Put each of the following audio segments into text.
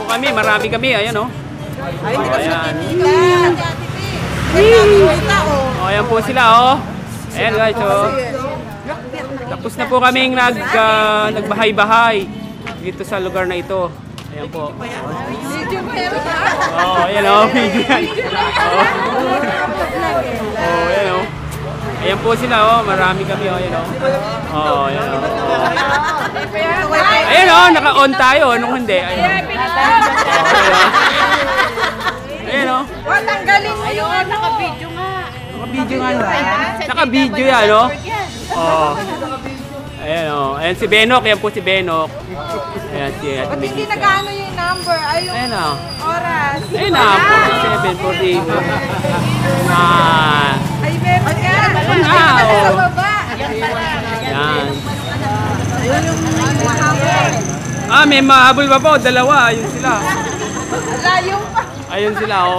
kami, marami kami, ayan oh. Ay, hindi kasi Ayan. natitigan. Oh, ayan po sila oh. Ayan guys oh. Tapos na po kaming nagbahay-bahay dito sa lugar na ito. Ayan po. Oh, ayan oh, video yan. Oh, ayan oh. Ayan po sila oh, marami kami oh, ayan oh. Oh, ayan oh. Ayan oh, naka-on tayo, nung hindi. Ayan oh. Ayan oh. Tanggalin mo yun. Naka-video nga. Naka-video nga na. Naka-video yan oh. Oh. Ayan oh. Ayan si Benok, ayan po si Benok. Ayan si Ate Ba't hindi Melissa. nag-ano yung number? Ay, yung Ayan oh. oras. Ayun na, 47, 48. Ah. Ay, meron ka. Wow. Sa baba. Yan. Ayun yung mahabol. Ah, may mahabol pa po. Dalawa. Ayun sila. Layo pa. Ayun sila, oh.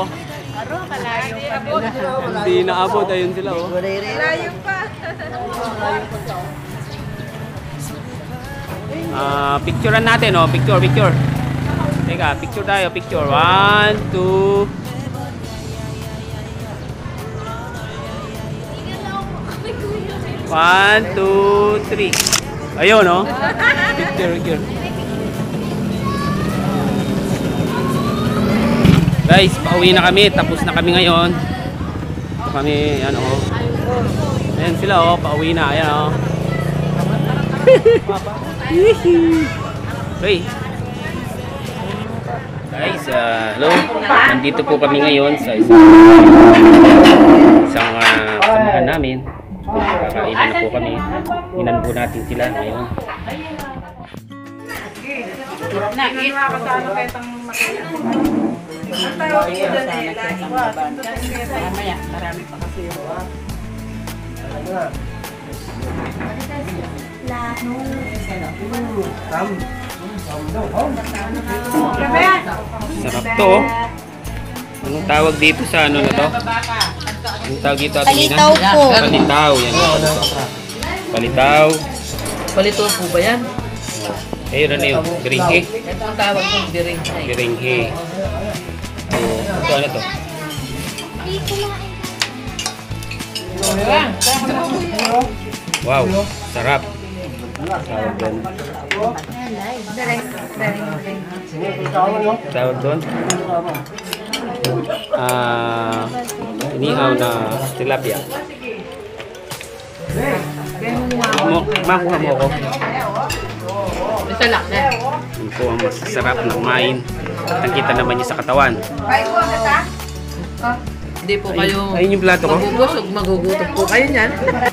Hindi naabot. Ayun sila, oh. Layo pa. Picturean natin, oh. Picture. Teka, picture tayo. Picture. 1, 2. One, two, three. Ayun, no? Picture. Guys, pauwi na kami. Tapos na kami ngayon. Ito kami, ano, oh. Ayan sila, oh. Pauwi na. Ayan, oh. Okay. Guys, hello. Nandito po kami ngayon sa isang samahan namin. Kakainan na po kami. Inan po natin sila ngayon. Sarap to. Anong tawag dito sa ano na to? Anong tawag dito? Palitaw po. Palitaw. Yan. Palitaw. Palitaw po ba yan? Ayun ano yun? Biringhe. Ito ang tawag ng biringhe. Biringhe. Ito ano to? Wow. Sarap. Tawag doon. Tawag doon? Inihaw na tilapia. Makuha mo ako. Isa lang na. Yun po ang masasarap na kumain. Nakita naman niya sa katawan. Hindi po kayo Ayun yung plato ko. magubusog, magugutom po kayo niyan.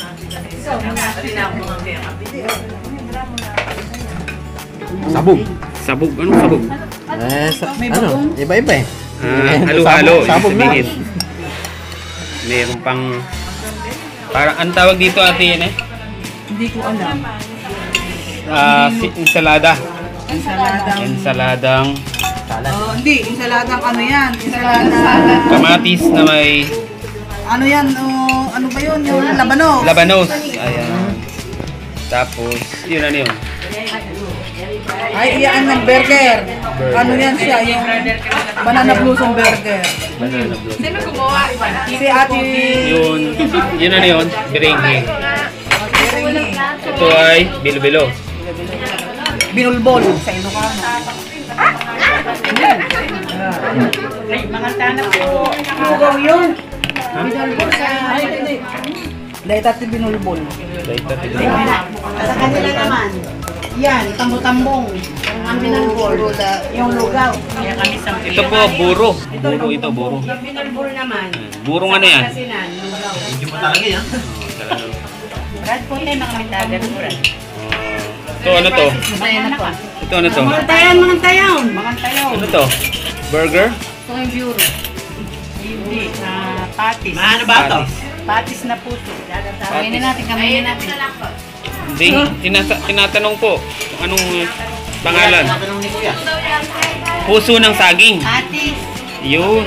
Sabog. Sabog? Anong sabog? Ano? Iba-iba eh. Halo-halo. Sabog na. Sabihin. Meron pang... Parang, ang tawag dito ate yan eh? Hindi ko alam. Ensalada. Ensaladang. Ensaladang Hindi. Ensaladang ano yan? Ensaladang. kamatis na may Ano yan? Ano ba yun? Yung labanos. labanos. Ayan. Tapos, yun ano yun? Ay, iyan ng burger. Ano yan siya? Yung banana blossom burger. Banana blue. Si ate... Yun ano yun? Biringhe. Ito ay bilo-bilo. Binulbol sa Ilocano. Mga tanap po. Lugaw yun. Binulbol sa... Dahil tati binulbol. Sa kanila naman. Yan, tambo-tambong. Ang binulbol. Yung lugaw. Ito po, buro. Buro ito, buro. Binulbol naman. Burong ano yan? Kasinan, lugaw. Medyo matalagay yan. Brad po tayo makamitagan mo rin. Ito ano to? Ito ano to? Mga tayon. Mga tayon. Ano to? Burger? Ito yung bureau. Hindi, patis. Ano ba ito? Patis na puso. Kaminin natin. Hindi, tinatanong po kung anong pangalan. Tinatanong ni Kuya. Puso ng saging. Patis. Yun.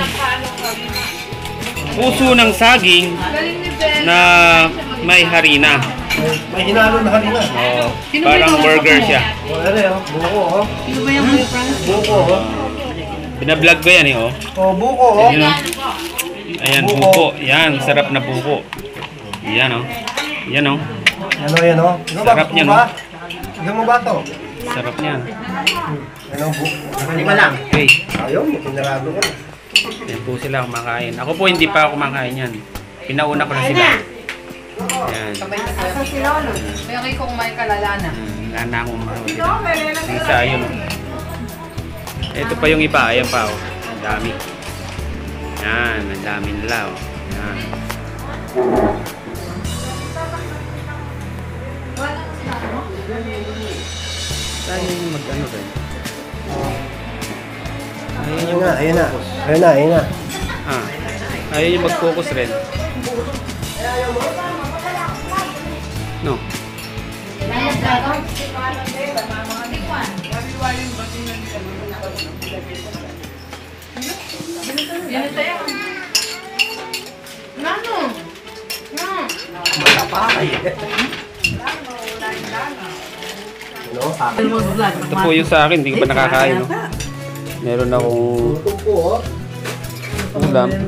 Puso ng saging na may harina. May hinalo na kanina. Oh, parang burger siya. Ano yun? Buko oh. Sino ba yung Kuya Franz? Buko oh. Binablog ko yan eh, oh. Oh, buko, oh. Ayan, oh. Ayan, buko. Yan, sarap na buko. Yan, oh. Yan, oh. Yan, oh. Sarap niya, no? Tignan mo ba to? Sarap niyan. Ano, buko. Lima lang. Okay. Ayaw, pinarado ko. Yan po sila kumakain. Ako po hindi pa ako kumakain yan. Pinauna ko na sila. Yan. Asa si Lolo? May okay kung may kalalana. Wala na akong kumakain. Yung isa, yun, oh. Ito pa yung iba. Ayan pa, oh. Ang dami. Yan, ang dami nila, oh. Yan. Saan yung mag-ano rin? Ayun na, ayun na. Ayun na, ayun na. Ah, ayun yung mag-focus rin. No. Ito po yung sa akin, hindi ko pa nakakain. No? Meron akong ulam.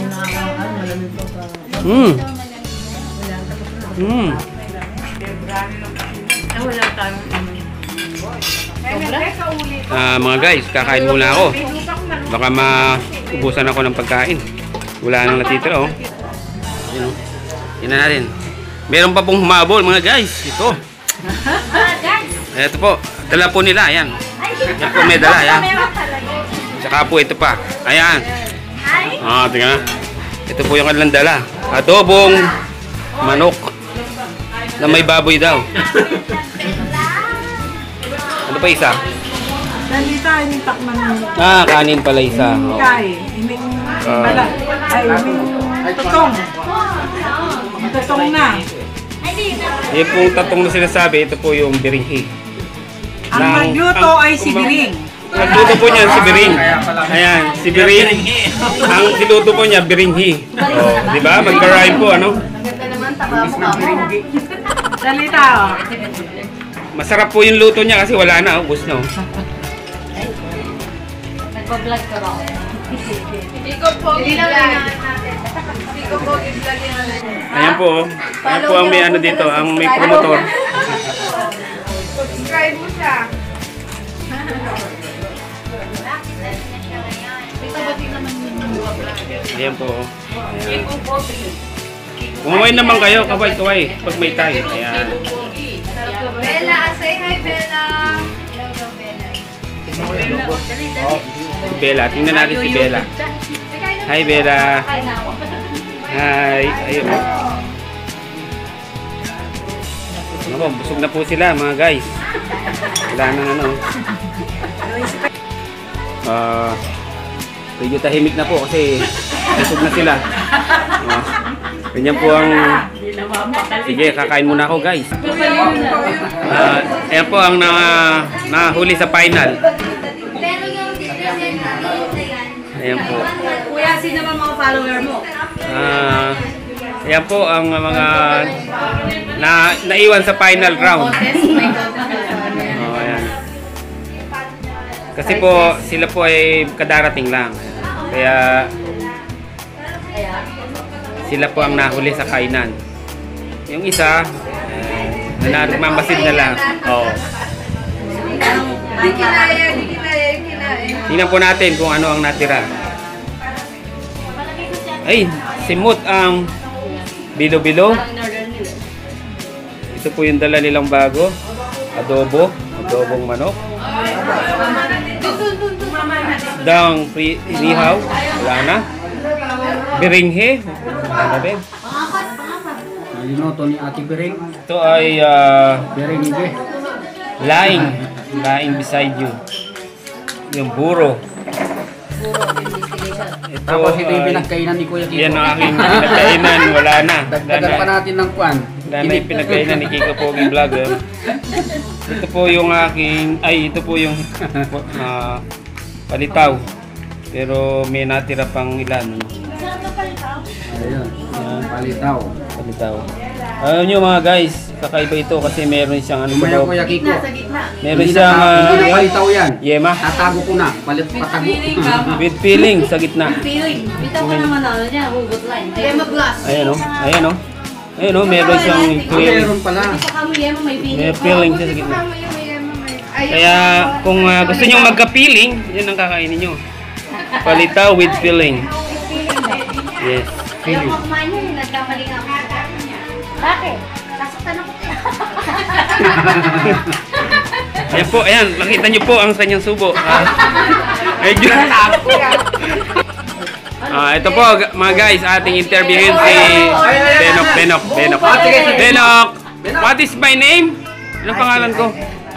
Mga guys, kakain muna ako. Baka maubusan ako ng pagkain. Wala nang natitira, oh. Yun, oh. Yan na natin. Meron pa pong humabol, mga guys. Ito. Ito po. Dala po nila. Ayan. Yan po may dala. Ayan. Tsaka po ito pa. Ayan. Tingnan. Ito po yung kanilang dala. Adobong manok na may baboy daw. Ano pa isa? Nandito yung takman ng Kanin pala isa. Oh. iming balat. Iming tutong. Tutong na. Yan pong tatong na sinasabi, ito po yung biringhi. Ang magluto ay si Biring. Nagluto po niya si Biring. Ayan, si Biring. Ang niluto po niya, biringhi. Oh, di ba? Magka-rhyme po, ano? Salita, oh. Masarap po yung luto niya kasi wala na, ubos na. Nagpa-vlog ka ba? Ikaw po, Ayan po, oh. Ayan po ang may ano dito, ang may promotor. subscribe mo siya. Ayan po, oh. Ayan. Umuwi naman kayo, kaway-kaway, pag may tayo. Ayan. Bella, say hi, Bella. Si Bella, tingnan natin si Bella. Hi, Bella. Hi. Ayun. Ako, busog na po sila, mga guys. Wala nang ano. Medyo tahimik na po kasi busog na sila. Ganyan po ang... Sige, kakain muna ako, guys. Ayan po ang nahuli sa final. Ayan po. Kuya, sino ba mga follower mo? Ayan po ang mga naiwan sa final round. Oh, ayan. Kasi po, sila po ay kadarating lang. Kaya sila po ang nahuli sa kainan. Yung isa, nagmamasid na lang. Oh. Di kinaya. Tingnan po natin kung ano ang natira. Ay, simot ang bilo-bilo. Ito po yung dala nilang bago. Adobong manok. Dang inihaw. Wala na. Biringhe. Wala na din. Linoto ni Ate Bering. Ito ay Bering hindi. lying beside you. Yung buro. Ito, Tapos ito yung pinagkainan ni Kuya Kiko. yan ang aking pinagkainan. Wala na. Dagdagan pa natin ng kwan. Wala na yung pinagkainan ni Kiko Pogi Vlogger. Ito po yung aking, ito po yung palitaw. Pero may natira pang ilan. Ayun. Palitaw. Palitaw. Alam nyo mga guys, Kakaiba ito kasi meron siyang ano sa Kumaya loob. Kuya Kiko. Meron Hindi siyang na palitaw yan. yema Tatago ko na. Patago. with filling sa gitna. Feeling. Bitaw ka naman ano niya, hugot line. Yema glass. Ayan o. Ayan o. Ayan o, meron siyang filling. Meron pala. Hindi pa kami yema, may feeling. May filling siya sa gitna. Kaya kung gusto nyo magka-filling, yan ang kakainin nyo. Palitaw with filling. Yes. Ayaw ko kumain yun, nagkamali nga ako. Bakit? Sasaktan ako. Ayan po, ayan. Nakita nyo po ang kanyang subo. Medyo. Ito po mga guys, ating interviewin si Benok. Benok, what is my name? Anong pangalan ko?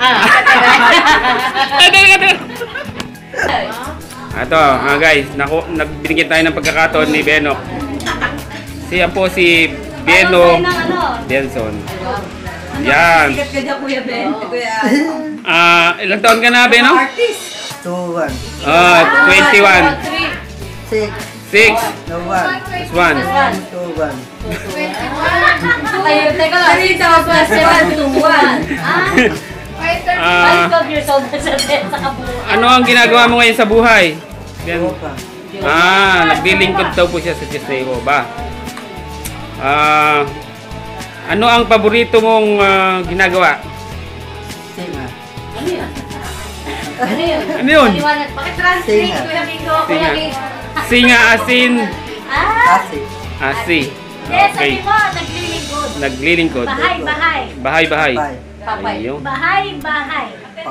Ito mga guys, nagbinigyan tayo ng pagkakataon ni Benok. Siya po si Beno Benson. Yan. Sikat ka dyan, Kuya Ben. Kuya. Ilang taon ka na, Beno? 2-1. 21. 6 No 1. 1. 2-1. Ay, teka lang. 3,000 to 1. 12 years old na siya din sa kabuuan. Ano ang ginagawa mo ngayon sa buhay? Ben? Opa. Naglilingkod daw po siya sa Diyos sa Jehovah. Ano ang paborito mong ginagawa? Singa. Ano yun? Ano yun? Ano yun? Paliwanag. Pakitranslate, Kuya Bingo. Kuya Bingo. Singa asin Kasi. asi. Yes, Okay. sabi mo, naglilingkod. Naglilingkod. Bahay. Bahay. Bye. Papay. Ayun. Bahay. Papay.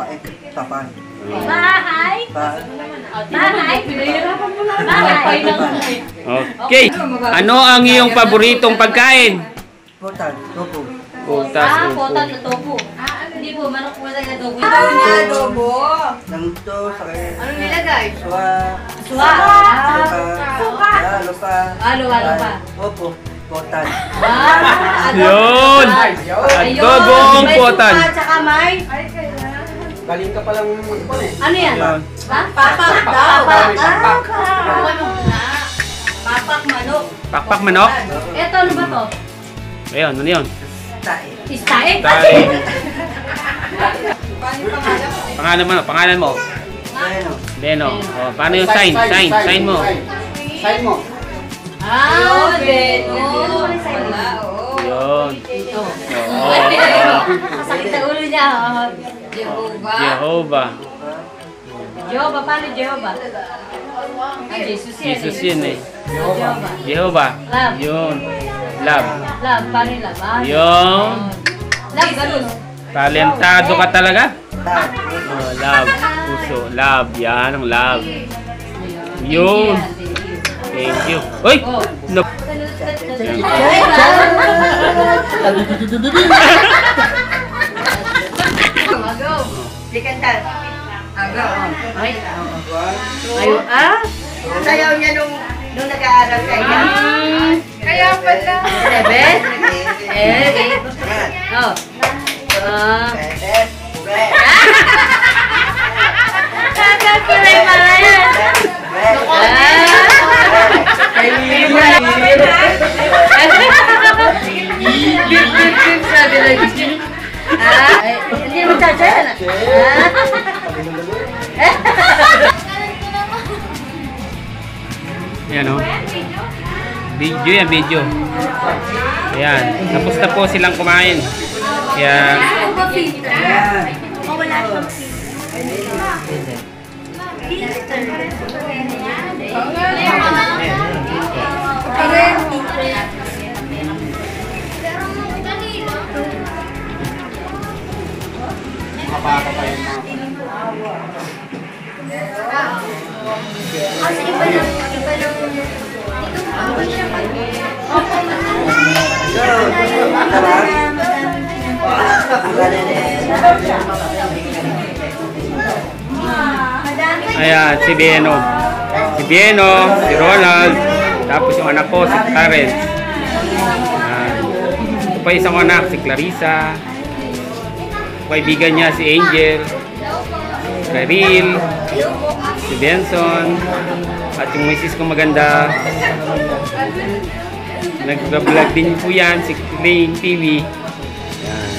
Bahay. Bahay. Pinahirapan mo na. Bahay. Okay. Ano ang iyong paboritong pagkain? Putan. Tupo. Putas. Potan na tofu. Hindi po, manok po na tofu. Nang ito sa kanya. Anong nilagay? Suwa. Suwa. Suka. Lupa. Lupa. Opo. Putan. Yun. Adobong putan. Tsaka may. Galing ka palang magpon eh. Ano yan? Yun. Papak daw. Papak manok. Pakpak manok. Ito, ano ba to? Ayun, ano yun? Istae? Tay. Pangalan mo. Bueno. Beno. Paano yung sign? Sign mo. Sign mo. Beno. Yun. Masakit sa ulo niya. Jehovah. Jehovah, paano Jehovah? Jesus yan. Jesus yun eh. Jehovah. Jehovah. Love. Yun. Love. Love, paano yung love? Yun. Love, ganun. Talentado ka talaga. Tag. Love. Puso. Love. Yan ang love. Yun. Thank you. Uy! No. Ayo, Sayaw niya nung nag-aaral kayo. Kaya pala. 7, 8, oh. Kakakulay pa yan. Sabi lang. Hindi mo tadyan. Yan o. Video yan, video. Ayan. Tapos na po silang kumain. Kaya, ayan, si Beno. Si Beno, si Ronald, tapos yung anak ko, si Karen. Ito pa isang anak, si Clarissa. Kaibigan niya, si Angel. Karil. Si Benson. At yung misis ko maganda. Nag-vlog din po yan, si Claying TV. Yan.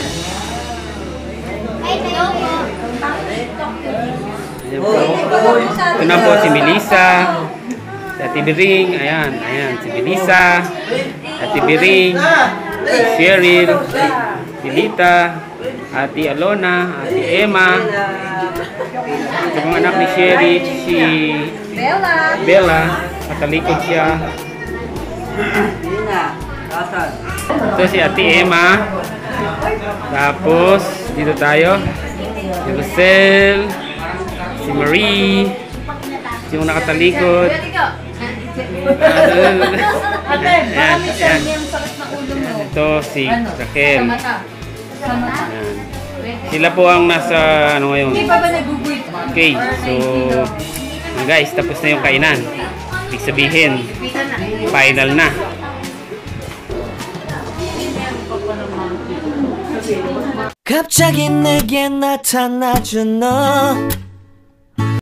Ayan po. Ito na po si Melissa. Si Ate Biring. Ayan. Si Melissa. Ate Biring. Si Cheryl. Si Lita. Ate Alona. Ate Emma. Ito mga anak ni Sherry. Si Bella. Katalikod siya. Hindi na. Kasan. Ito si Ate Emma. Tapos, dito tayo. Si Rosel. Si Marie. Si yung nakatalikod. Ayan. Ito si Raquel. Ayan. Sila po ang nasa ano ngayon. Okay, so guys, tapos na yung kainan. Ibig sabihin, final na. 갑자기 내게 나타나준 너